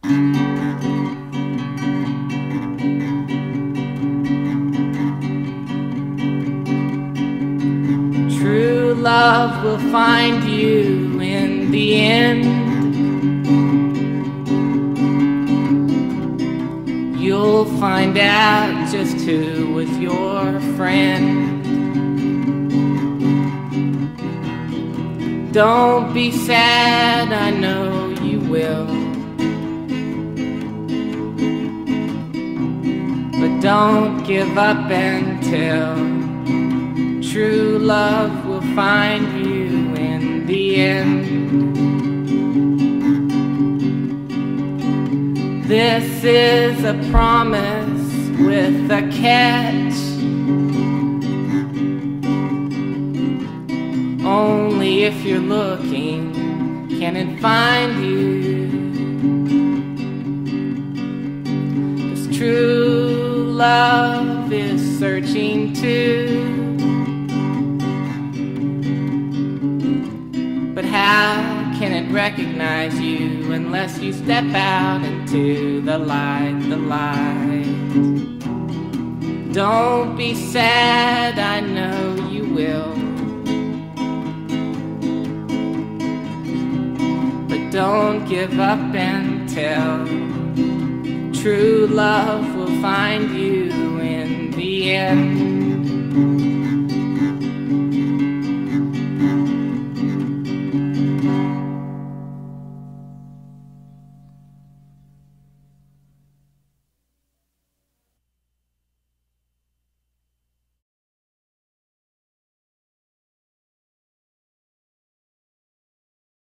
True love will find you in the end. You'll find out just who was your friend. Don't be sad, I know you will. But don't give up until true love will find you in the end. This is a promise with a catch. Only if you're looking can it find you. 'Cause true love is searching too. But how can it recognize you unless you step out into the light, the light? Don't be sad, I know you will. But don't give up until true love will find you in the end.